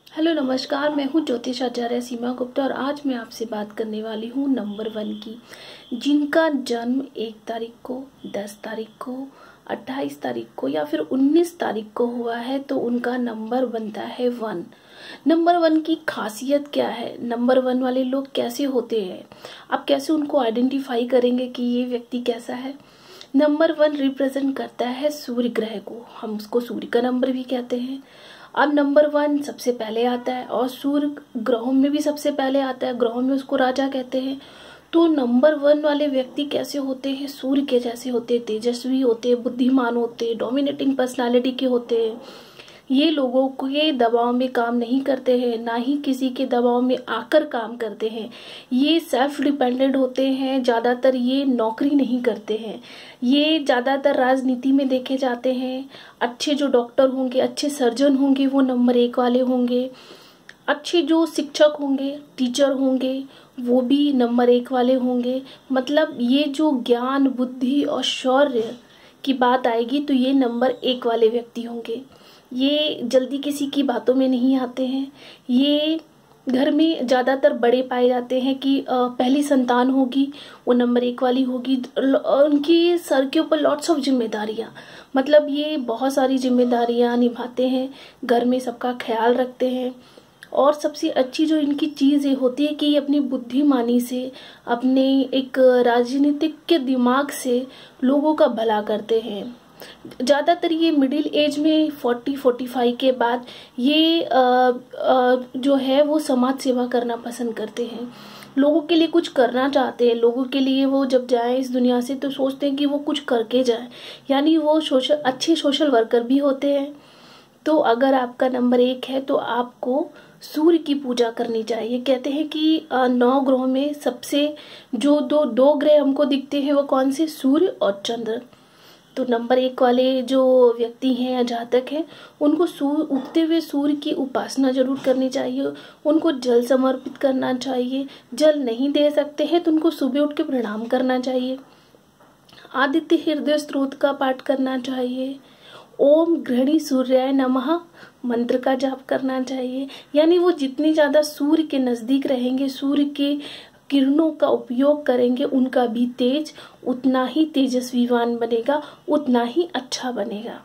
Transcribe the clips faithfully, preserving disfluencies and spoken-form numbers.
Hello नमस्कार, मैं हूँ ज्योतिष आचार्य सीमा गुप्ता और आज मैं आपसे बात करने वाली हूँ नंबर वन की। जिनका जन्म एक तारीख को, दस तारीख को, अट्ठाईस तारीख को या फिर उन्नीस तारीख को हुआ है तो उनका नंबर बनता है वन। नंबर वन की खासियत क्या है, नंबर वन वाले लोग कैसे होते हैं, आप कैसे उनको आइडेंटिफाई करेंगे कि ये व्यक्ति कैसा है। नंबर वन रिप्रेजेंट करता है सूर्य ग्रह को, हम उसको सूर्य का नंबर भी कहते हैं। अब नंबर वन सबसे पहले आता है और सूर्य ग्रहों में भी सबसे पहले आता है, ग्रहों में उसको राजा कहते हैं। तो नंबर वन वाले व्यक्ति कैसे होते हैं, सूर्य के जैसे होते हैं, तेजस्वी होते हैं, बुद्धिमान होते हैं, डोमिनेटिंग पर्सनालिटी के होते हैं। ये लोगों के दबाव में काम नहीं करते हैं, ना ही किसी के दबाव में आकर काम करते हैं। ये सेल्फ डिपेंडेंट होते हैं, ज़्यादातर ये नौकरी नहीं करते हैं। ये ज़्यादातर राजनीति में देखे जाते हैं। अच्छे जो डॉक्टर होंगे, अच्छे सर्जन होंगे वो नंबर एक वाले होंगे। अच्छे जो शिक्षक होंगे, टीचर होंगे वो भी नंबर एक वाले होंगे। मतलब ये जो ज्ञान, बुद्धि और शौर्य की बात आएगी तो ये नंबर एक वाले व्यक्ति होंगे। ये जल्दी किसी की बातों में नहीं आते हैं। ये घर में ज़्यादातर बड़े पाए जाते हैं कि पहली संतान होगी वो नंबर एक वाली होगी। उनकी सर के ऊपर लॉट्स ऑफ जिम्मेदारियाँ, मतलब ये बहुत सारी जिम्मेदारियाँ निभाते हैं, घर में सबका ख्याल रखते हैं। और सबसे अच्छी जो इनकी चीज़ ये होती है कि ये अपनी बुद्धिमानी से, अपने एक राजनीतिक के दिमाग से लोगों का भला करते हैं। ज़्यादातर ये मिडिल एज में फोर्टी फोर्टी फाइव के बाद ये आ, आ, जो है वो समाज सेवा करना पसंद करते हैं। लोगों के लिए कुछ करना चाहते हैं। लोगों के लिए वो जब जाए इस दुनिया से तो सोचते हैं कि वो कुछ करके जाए, यानी वो सोशल अच्छे सोशल वर्कर भी होते हैं। तो अगर आपका नंबर एक है तो आपको सूर्य की पूजा करनी चाहिए। कहते हैं कि नौ ग्रहों में सबसे जो दो दो ग्रह हमको दिखते हैं वो कौन से, सूर्य और चंद्र। तो नंबर एक वाले जो व्यक्ति हैं या जातक हैं उनको सूर्य, उगते हुए सूर्य की उपासना जरूर करनी चाहिए। उनको जल समर्पित करना चाहिए। जल नहीं दे सकते हैं तो उनको सुबह उठ के प्रणाम करना चाहिए। आदित्य हृदय स्तोत्र का पाठ करना चाहिए। ओम गृहिणी सूर्याय नमः मंत्र का जाप करना चाहिए। यानी वो जितनी ज्यादा सूर्य के नजदीक रहेंगे, सूर्य के किरणों का उपयोग करेंगे, उनका भी तेज उतना ही तेजस्वीवान बनेगा, उतना ही अच्छा बनेगा।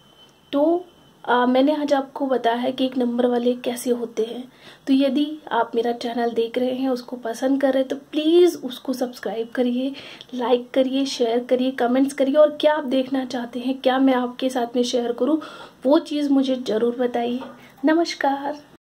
तो आ, मैंने आज आपको बताया है कि एक नंबर वाले कैसे होते हैं। तो यदि आप मेरा चैनल देख रहे हैं, उसको पसंद कर रहे हैं तो प्लीज़ उसको सब्सक्राइब करिए, लाइक करिए, शेयर करिए, कमेंट्स करिए। और क्या आप देखना चाहते हैं, क्या मैं आपके साथ में शेयर करूं, वो चीज़ मुझे ज़रूर बताइए। नमस्कार।